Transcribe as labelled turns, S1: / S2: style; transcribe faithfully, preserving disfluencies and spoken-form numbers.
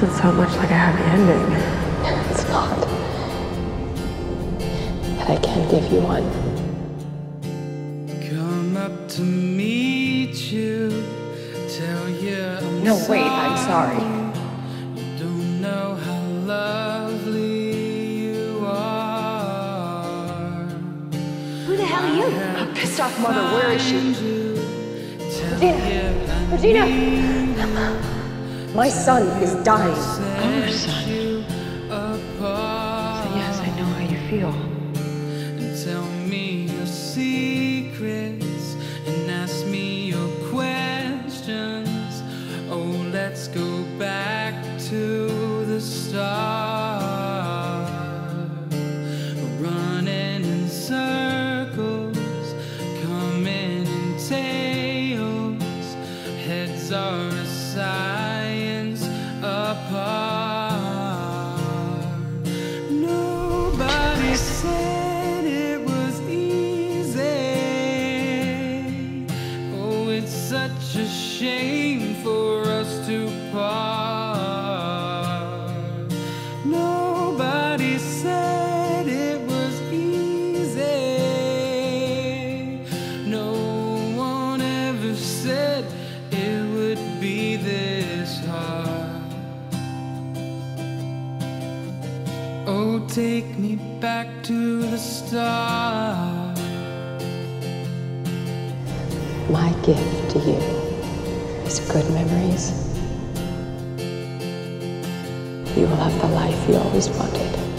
S1: doesn't sound much like a happy ending.
S2: It's not. But I can give you one.
S3: Come up to meet you, tell you I'm
S2: No,
S3: sorry.
S2: wait, I'm sorry.
S3: You don't know how lovely you are.
S2: Who the hell are you? Oh, pissed off mother, where is she? Regina! Regina! My son is dying.
S1: Our son. So yes, I know how you feel.
S3: And tell me your secrets and ask me your questions. Oh, let's go back to the start. Running in circles, coming in tails. Heads are a science apart. Nobody said it was easy. Oh, it's such a shame for us to part. Nobody said it was easy. No one ever said it would be this hard. Oh, take me back to the start.
S2: My gift to you is good memories. You will have the life you always wanted.